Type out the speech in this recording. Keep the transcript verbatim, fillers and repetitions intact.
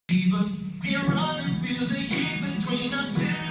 Leave us, be running, feel the heat between us two.